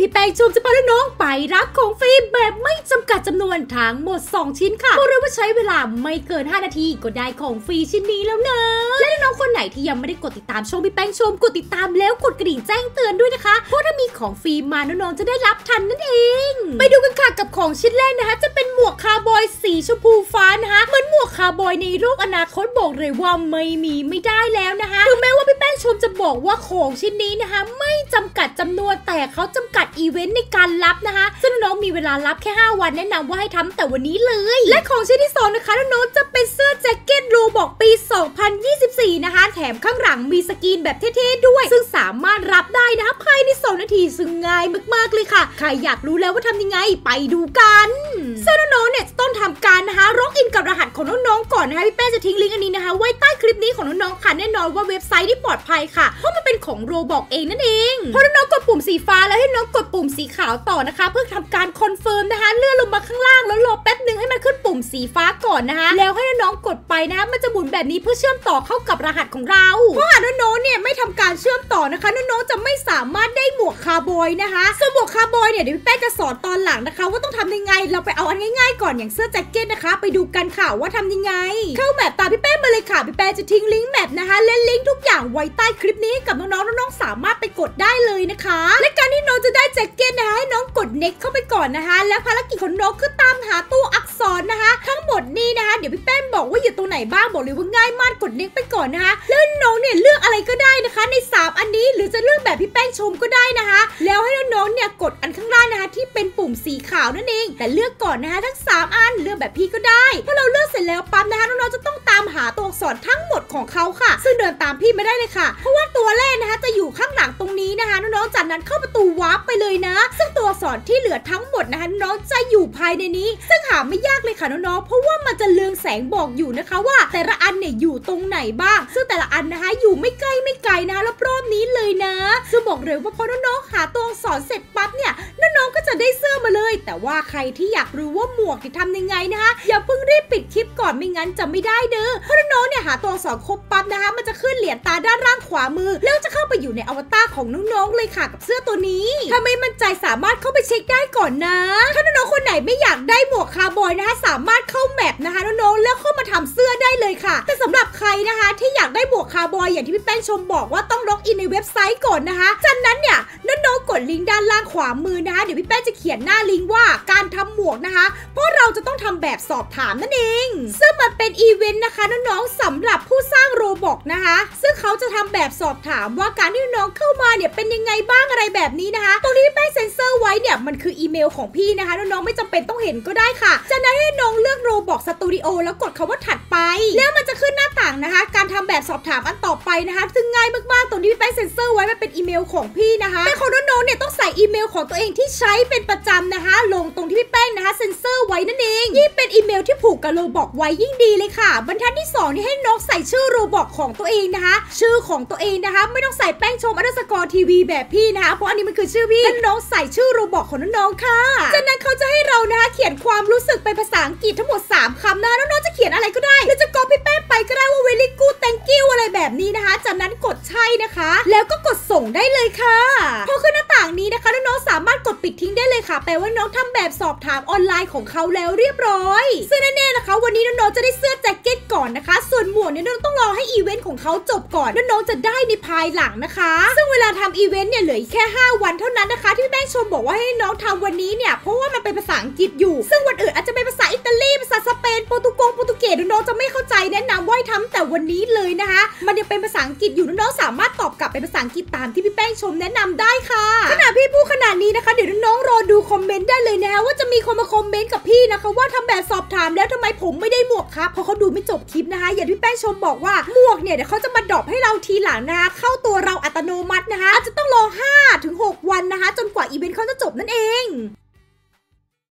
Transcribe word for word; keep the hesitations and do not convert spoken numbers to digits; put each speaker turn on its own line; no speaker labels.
พี่แป้งชมจะพาน้องไปรับของฟรีแบบไม่จำกัดจำนวนทั้งหมดสองชิ้นค่ะบอกเลยว่าใช้เวลาไม่เกินห้านาทีก็ได้ของฟรีชิ้นนี้แล้วนะและน้องคนไหนที่ยังไม่ได้กดติดตามช่องพี่แป้งชมกดติดตามแล้วกดกระดิ่งแจ้งเตือนด้วยนะคะเพราะถ้ามีของฟรีมาน้องๆจะได้รับทันนั่นเองไปดูกันค่ะกับของชิ้นแรกนะคะจะเป็นหมวกคาร์บอยสีชมพูฟ้านะคะเหมือนหมวกคาร์บอยในโลกอนาคตบอกเลยว่าไม่มีไม่ได้แล้วนะคะถึงแม้ว่าพี่แป้งชมจะบอกว่าของชิ้นนี้นะคะไม่จำกัดจำนวนแต่เขาจำกัดอีเวนต์ในการรับนะคะซึ่งน้องมีเวลารับแค่ห้าวันแนะนำว่าให้ทำแต่วันนี้เลยและของชิ้นที่สองนะคะน้องจะเป็นเสื้อแจ็คเก็ตโรบอกปีสองพันยี่สิบสี่นะคะแถมข้างหลังมีสกรีนแบบเท่ๆด้วยซึ่งสามารถรับได้นะคะภายในสองนาทีซึ่งง่ายมากๆเลยค่ะใครอยากรู้แล้วว่าทำยังไงไปดูกันซึ่งน้องๆเนี่ยต้องทำการนะคะล็อกอินกับรหัสของน้องๆก่อนนะคะพี่แป้งจะทิ้งลิงก์อันนี้นะคะไว้ใต้คลิปนี้ของน้องๆค่ะแน่นอนว่าเว็บไซต์ที่ปลอดภัยค่ะเพราะมันเป็นของโรบอกเองนั่นเองพอน้องๆกดปุ่มสีฟ้าแล้วให้น้องกดปุ่มสีขาวต่อนะคะเพื่อทำการคอนเฟิร์มนะคะเลื่อนลงมาข้างล่างแล้วรอแป๊บนึงให้มันขึ้นปุ่มสีฟ้าก่อนนะคะแล้วให้น้องๆกดไปนะคะมันจะหมุนแบบนี้เพื่อเชื่อมต่อเข้ากับรหัสของเราเพราะหากน้องๆเนี่ยไม่ทำการเชื่อมต่อนะคะน้องๆจะไม่สามารถได้หมวกคาร์บอยนะคะส่วนหมวกคาร์บอยเนี่ยเดี๋ยวพี่แป้งจะสอนตอนหลังนะคะว่าต้องทำยังไงเราไปเอาอันง่ายๆก่อนอย่างเสื้อแจ็คเก็ตนะคะไปดูกันค่ะว่าทำยังไงเข้าแมปตามพี่แป้งมาเลยค่ะพี่แป้งจะทิ้งลิงก์แมปนะคะและลิงก์ทุกอย่างไว้ใต้คลิปนี้กับน้องๆน้องๆสามารถไปกดได้เลยนะคะและการที่น้องจะได้แจ็คเก็ตนะคะให้น้องกด next เข้าไปก่อนนะคะและภารกิจของน้องคือตามหาตัวอักษรนะคะทั้งหมดนี้นะคะเดี๋ยวพี่แป้งบอกว่าอยู่ตรงไหนบ้างบอกเลยว่าง่ายมากกด next ไปก่อนนะคะแล้วน้องเนี่ยเลือกอะไรก็ได้นะคะในสามอันนี้หรือจะเลือกแบบพี่แป้งชมก็ได้นะคะแล้วให้น้องๆเนี่ยกดอันข้างล่างนะคะที่เป็นปุ่มสีขาวนั่นเองแต่เลือกก่อนนะคะทั้งสามอันเลือกแบบพี่ก็ได้พอเราเลือกเสร็จแล้วปั๊บนะคะน้องๆจะต้องตามหาตัวอักษรทั้งหมดของเขาค่ะซึ่งเดินตามพี่ไม่ได้เลยค่ะเพราะว่าตัวแรกนะคะจะอยู่ข้างหลังตรงนี้นะคะน้องๆจากนั้นเข้าประตูวาร์ปไปเลยนะซึ่งตัวอักษรที่เหลือทั้งหมดนะคะน้องจะอยู่ภายในนี้ซึ่งหาไม่ยากเลยค่ะน้องๆเพราะว่ามันจะเรืองแสงบอกอยู่นะคะว่าแต่ละอันเนี่ยอยู่ตรงไหนบ้างซึ่งแต่ละอันนะคะอยู่ไม่ใกล้ไม่ไกลนะคะรอบๆนี้เลยนะซึ่งบอกเลยว่าพอน้องๆหาตัวอักษรเสร็จปั๊บเนี่ยน้องๆก็จะได้เสื้อมาเลยแต่ว่าใครที่อยากรู้ว่าหมวกจะทำยังไงนะคะอย่าเพิ่งรีบปิดคลิปก่อนไม่งั้นจะไม่ได้เด้อเพราะน้องๆเนี่ยหาตัวอักษรครบปั๊บนะคะมันจะขึ้นเหรียญตาด้านล่างขวามือแล้วจะเข้าไปอยู่ในอวตารของน้องๆเลยค่ะกับเสื้อตัวนี้ถ้าไม่มั่นใจสามารถเข้าไปเช็คได้ก่อนนะถ้าน้องๆคนไหนไม่อยากได้หมวกคาร์บอยนะคะสามารถเข้าแมปนะคะน้องๆแล้วเข้ามาทำเสื้อได้เลยค่ะแต่สำหรับใครนะคะที่อยากได้หมวกคาร์บอยอย่างที่พี่แป้งชมบอกว่าต้องล็อกอินในเว็บไซต์ก่อนนะคะจากนั้นเนี่ยน้องๆกดลิงก์ด้านล่างขวามือนะคะเดี๋ยวพี่แป้งจะเขียนหน้าลิงก์ว่าการทำหมวกนะคะเพราะเราจะต้องทำแบบสอบถามนั่นเองซึ่งมันเป็นอีเวนต์นะคะน้องๆสำหรับผู้สร้างโรบอกนะคะซึ่งเขาจะทำแบบสอบถามว่าการที่น้องเข้ามาเนี่ยเป็นยังไงบ้างอะไรแบบนี้นะคะตรงที่พี่แป้งเซ็นเซอร์ไว้เนี่ยมันคืออีเมลของพี่นะคะน้องๆไม่จำเป็นต้องเห็นก็ได้ค่ะจากนั้นให้น้องเลือกโรบอกสตูดิโอแล้วกดคำว่าถัดไปแล้วมันจะขึ้นหน้าต่างนะคะการทำแบบสอบถามอันต่อไปนะคะซึ่งง่ายมากๆตรงที่พี่แป้งเซ็นเซอร์ไว้มันเป็นอีเมลของพี่นะคะแต่ของน้องๆเนี่ยต้องใส่อีเมลของตัวเองที่ใช้เป็นประจำนะคะลงตรงที่พี่แป้งนะคะเซ็นเซอร์ไว้นั่นเองยิ่งเป็นอีเมลที่ผูกกับโรบอกไว้ยิ่งดีเลยค่ะบรรทัดที่สองนี่ให้น้องใส่ชื่อโรบอกของตัวเองนะคะชื่อของตัวเองนะคะไม่ต้องใส่แป้งชมอันดับสกอร์ทีวีแบบพี่นะคะเพราะอันนี้มันคือชื่อพี่น้องใส่ชื่อโรบอกของน้องๆค่ะจากนั้นเขาจะให้เรานะคะเขียนความรู้สึกเป็นภาษาอังกฤษทั้งหมดสามคำนะน้องๆจะเขียนอะไรก็ได้หรือจะก๊อปพี่แป้งไปก็ได้ว่า very good thank you อะไรแบบนี้นะคะจากนั้นกดใช่นะคะแล้วก็กดส่งได้เลยค่ะพอขึ้นหน้าต่างนี้นะคะน้องๆสามารถกดปิดทิ้งได้เลยค่ะแปลว่าน้องทำแบบสอบถามออนไลน์ของเขาแล้วเรียบร้อยซึ่งแน่ๆนะคะวันนี้น้องๆจะได้เสื้อแจ็คเก็ตก่อนนะคะส่วนหมวกเนี่ยน้องต้องรอให้อีเวนต์ของเขาจบก่อนน้องๆจะได้ในภายหลังนะคะซึ่งเวลาทำอีเวนต์เนี่ยเหลือแค่ห้าวันเท่านั้นนะคะที่แป้งชมบอกว่าให้น้องทำวันนี้เนี่ยเพราะว่ามันเป็นภาษาอังกฤษอยู่ซึ่งวันอื่นอาจจะเป็นภาษาอิตาลีภาษาสเปนโปรตุกงโปรตุเกสน้องๆจะไม่เข้าใจแนะนำว่าให้ทำแต่วันนี้เลยนะคะมันยังเป็นภาษาอังกฤษอยู่น้องๆสามารถตอบกลับเป็นภาษาอังกฤษตามที่พี่แป้งชมแนะนำได้ค่ะขณะพี่พูดขนาดนี้นะคะเดี๋ยวน้องๆรอดูคอมเมนต์ได้เลยนะคะว่าจะมีคนมาคอมเมนต์กับพี่นะคะว่าทำแบบสอบถามแล้วทำไมผมไม่ได้หมวกครับเพราะเขาดูไม่จบคลิปนะคะอย่างที่แป้งชมบอกว่าหมวกเนี่ยเดี๋ยวเขาจะมาดรอปให้เราทีหลังนะคะเข้าตัวเราอัตโนมัตินะคะอาจจะต้องรอ ห้าถึงหก วันนะคะจนกว่าอีเวนต์เขาจะจบนั่นเอง